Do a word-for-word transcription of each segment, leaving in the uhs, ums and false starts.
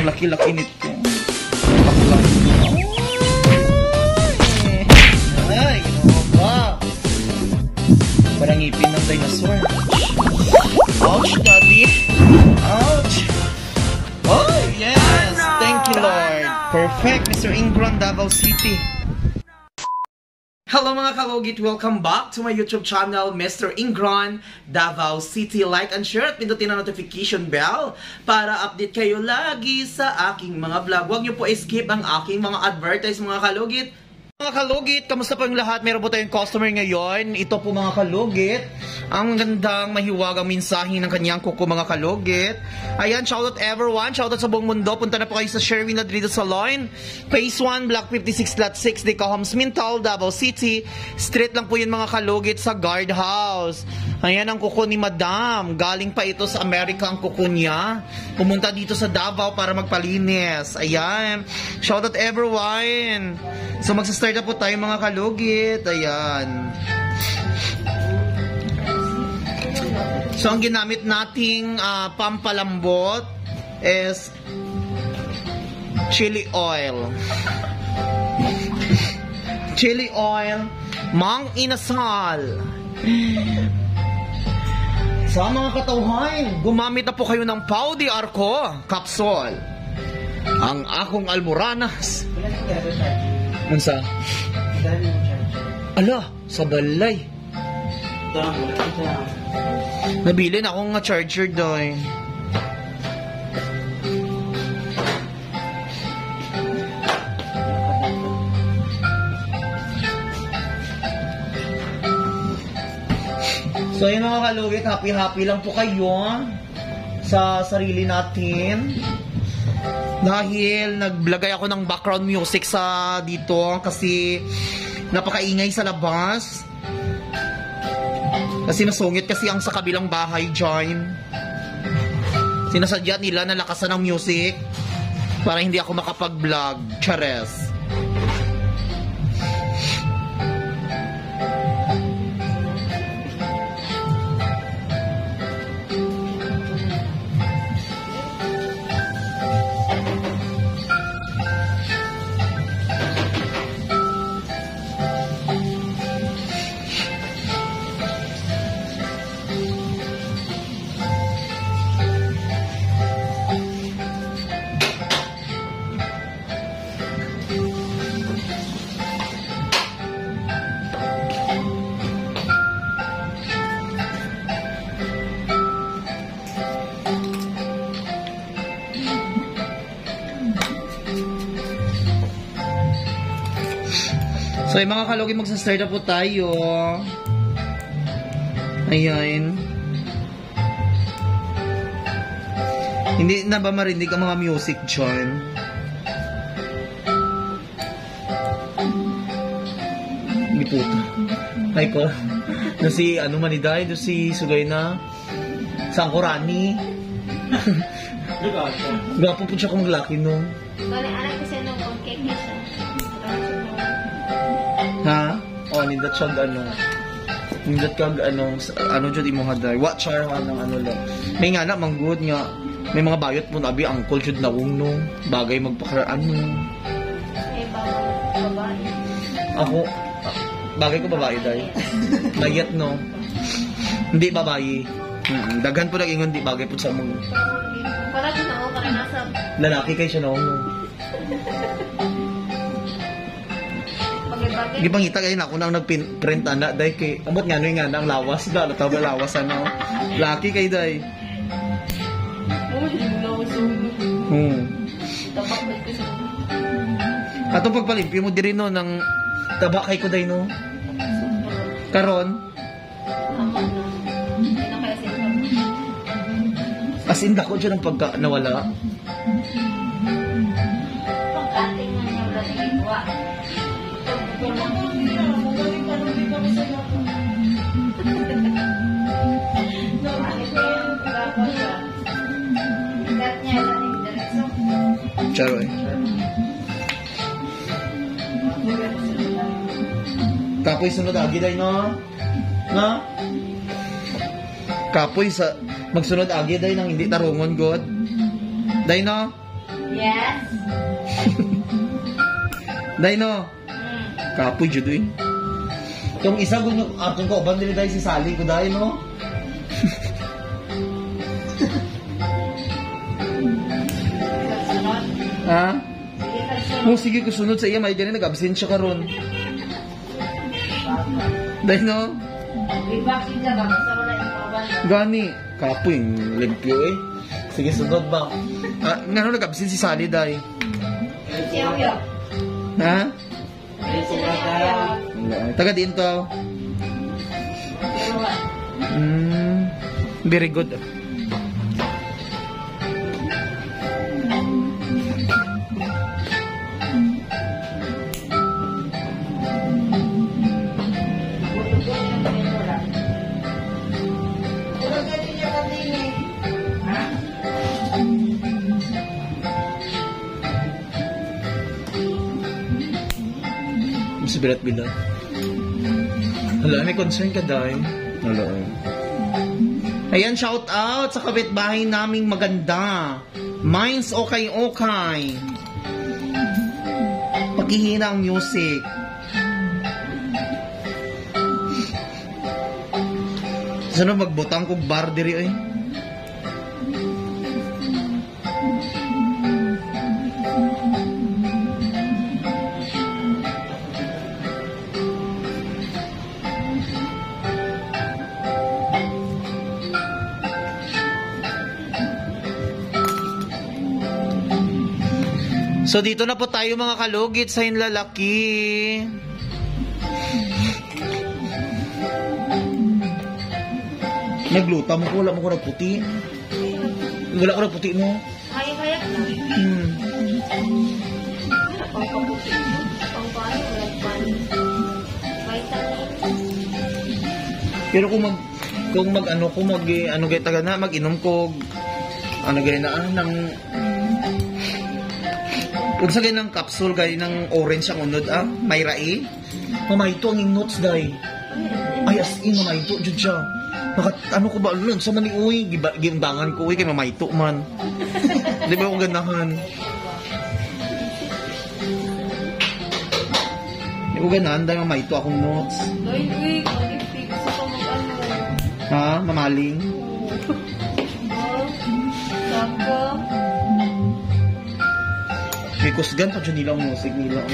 Ang laki-laki nito. Baklan. Ay, ginawa ba? Parang ngipin ng dinosaur. Ouch, daddy. Ouch. Oh, yes. Thank you, Lord. Perfect, Mister Ingron, Davao City. Hello mga kalugit! Welcome back to my YouTube channel, Mister Ingron, Davao City. Like and share at pindutin ang notification bell para update kayo lagi sa aking mga vlog. Huwag niyo po skip ang aking mga advertise mga kalugit. Mga kalugit, kamusta po yung lahat? Meron po tayong customer ngayon. Ito po mga kalugit. Ang gandang mahiwagang mensahe ng kanyang kuko mga kalugit. Ayan, shoutout everyone. Shoutout sa buong mundo. Punta na po kayo sa Sherwin Ladrido Salon. Phase one, Block fifty-six, Lot six, Deca Homes, Mintal, Davao City. Street lang po yun mga kalugit sa guard house. Ayan ang kuko ni Madam. Galing pa ito sa Amerika ang kuko niya. Pumunta dito sa Davao para magpalinis. Ayan. Shoutout everyone. So magsa-start na po tayo mga kalugit. Ayan. So ang ginamit nating uh, pampalambot is chili oil. Chili oil, mang inasal. Sa mga katawhan, gumamit na po kayo ng Pau de Arco capsule. Ang akong almoranas. Unsa? Ala, sa balay. Nabili na akong nga charger doy. So yun mga kalugit, happy-happy lang po kayo sa sarili natin. Dahil naglagay ako ng background music sa dito kasi napakaingay sa labas. Kasi masungit kasi ang sa kabilang bahay dyan. Sinasadya nila na lakasan ng music para hindi ako makapag-vlog. Chares. So, yung mga kalugit, magsa-start na po tayo. Ayan. Hindi na ba marinig ang mga music dyan? Hindi po. Ay ko. No si, ano maniday, no si Sugay na. Sangkurani. Gwapo po siya kung maglaki, no? Bale, anak ko siya nung cake niya siya. Ha? O, nindat siya ano. Nindat kag ano, ano dyan imo haday. What char nga ng ano lang. May nga na, manggod nga. May mga bayot mo na, abi, angkol dyan na no. Bagay magpakaraan mo. Eh, babae. Ako, bagay ko babae dahil. Mayat no. Hindi babae. Hmm, daghan po nag-ingon, di bagay po sa mga. Para ko na ako, para nasa. Lalaki kayo siya no. Hindi pangita kayo na ako nang nag-print na dahil kay, abot nga nga na ang lawas da, ano tawag lawas ano. Laki kayo dahil. Oo, hindi mo lawas yung Hmm. tabak na ito sa Atong pagpalimpyo mo din no ng tabak kay ko dahil no. Karon? tama na. Hindi na kaya sila. As in dako dyan ang pagka nawala. Pagkating na niya wala na ginawa. Charoy. Kapoy sunod agi day no? Na? Kapoy sa magsunod agi day nang hindi tarungon god. Day no? Yes. Dahil no, Mm. kapoy jud eh. Yung isa gunyo atong ko ban dili dahil si Sally ko dahil no. Sunod. Ha? Sige, sunod. Mo sige ko sunod sa iya may gani nag-absent siya karon. Dahil no, Re-vaccine ka ba? Basta wala yung kawan. gani kapoy limpyo eh. Sige sunod ba? Ah, ngano nag-absent si Sally dahil. Siya yun. Ha? Siya yun. Taga din to. Pero what? Mm, very good. Mas bilat-bilat. Hala, may concern ka dahil. Hala. Ayan, shout out sa kapitbahay naming maganda. Mine's okay okay. Paghihina ang music. Saan magbutang kong bar diri eh? So dito na po tayo mga kalugit sa hinlalaki. Nagluta mo ko, wala mo ko nagputi. Wala ko nagputi mo. Kaya-kaya lang. Hmm. Pangkabuti. Pangpaano, walang pan. Vitamin. Pero kung mag kung mag ano kung mag eh, ano gay taga na mag-inom ko ano gay na ah, ng kung sa gay ng capsule gay ng orange ang unod ah, may rai. Mamayto ang notes day. Ay as in mamayto jud siya. Nakat ano ko ba lun sa mani uy giba- gimbangan ko uy kay mamayto man. Di ba ko ganahan? Di ko ganahan dahil mamayto akong notes. Ay, wait. Mag-ipig. Gusto ko mag-ano. Ha? Mamaling? Oh. Saka. May kusgan pa dyan nila ang music nila.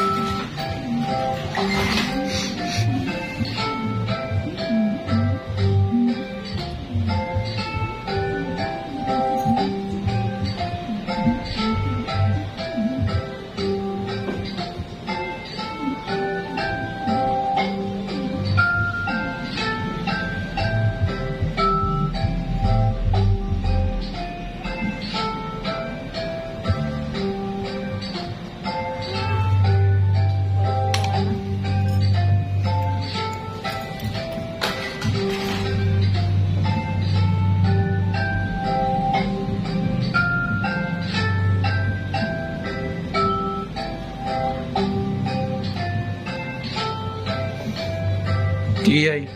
Iyay.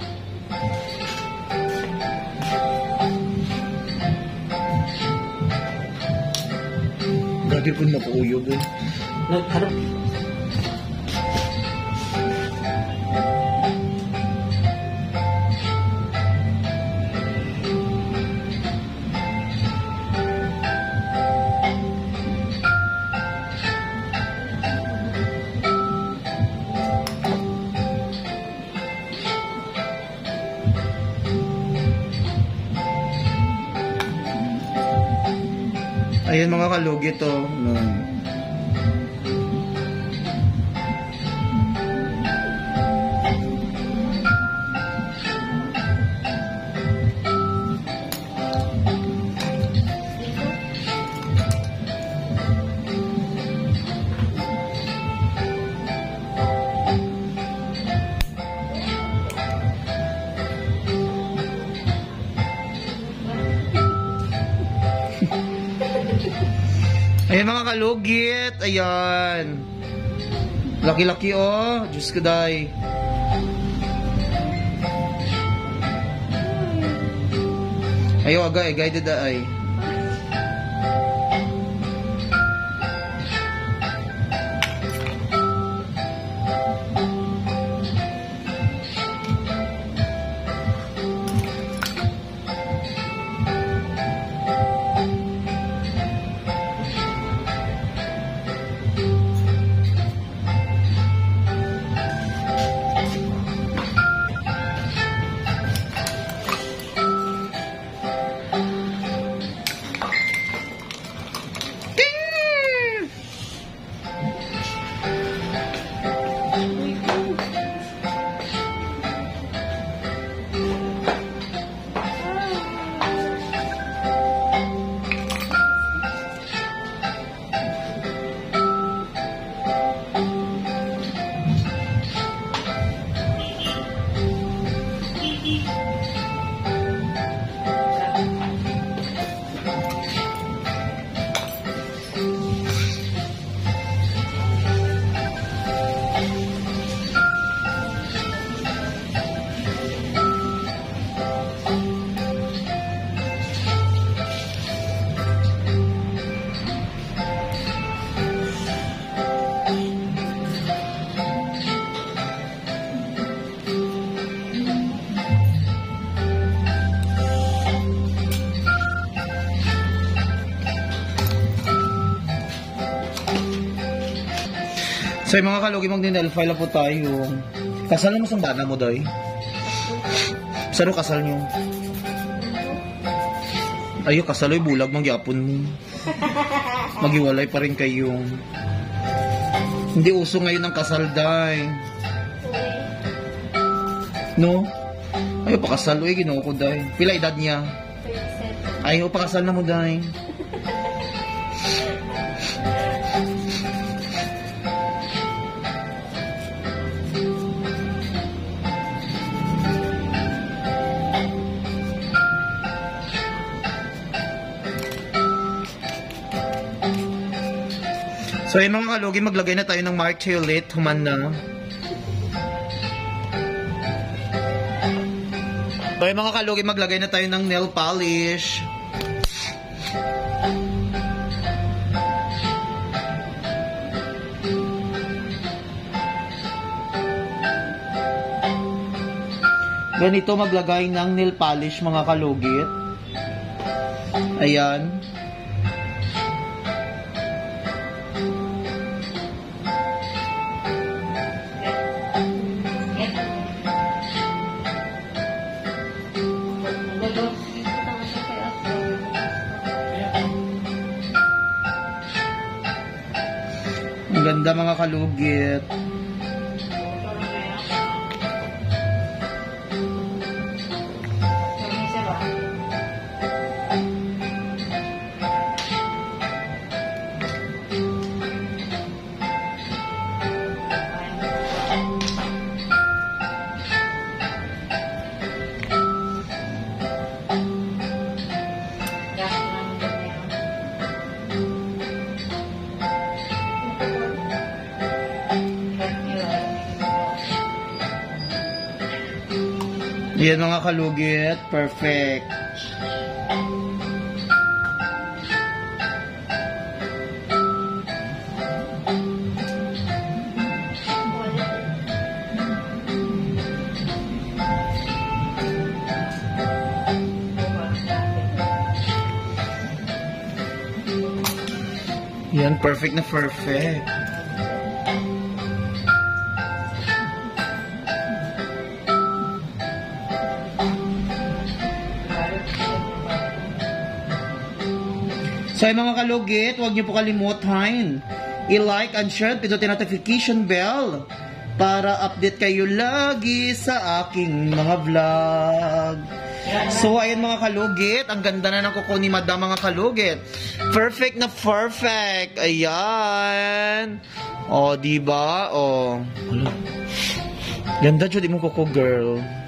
Grabe po nakuuyog eh. Nagharap. Ayan mga kalugit to. No. Ayan mga kalugit, ayan. Laki-laki oh, Diyos ko day. Ayaw aga, eh, guided da ay. So yung mga kalugi mag-nail file po tayo. Kasal mo sa bana mo, Day? Saan kasal nyo? Ayo, kasal ay bulag, magyapon mo. Magiwalay pa rin kayo. Hindi uso ngayon ang kasal, Day. No? Ayo, pakasal. Uy, ginoo ko, Day. Pila edad niya? Ayo, pakasal na mo, Day. So yung mga kalugi, maglagay na tayo ng martulate, human na. So yung mga kalugi, maglagay na tayo ng nail polish. Ganito maglagay ng nail polish, mga kalugit. Ayan. Ang ganda, mga kalugit. Yan, mga kalugit. Perfect. Yan, perfect na perfect. So ay mga kalugit, huwag niyo po kalimutan i-like and share, pindutin ang notification bell para update kayo lagi sa aking mga vlog. So ayun mga kalugit, ang ganda na ng kuko ni Madam, mga kalugit. Perfect na perfect. Ayan. O, diba? O. Ganda dyan, di mo kuko, girl.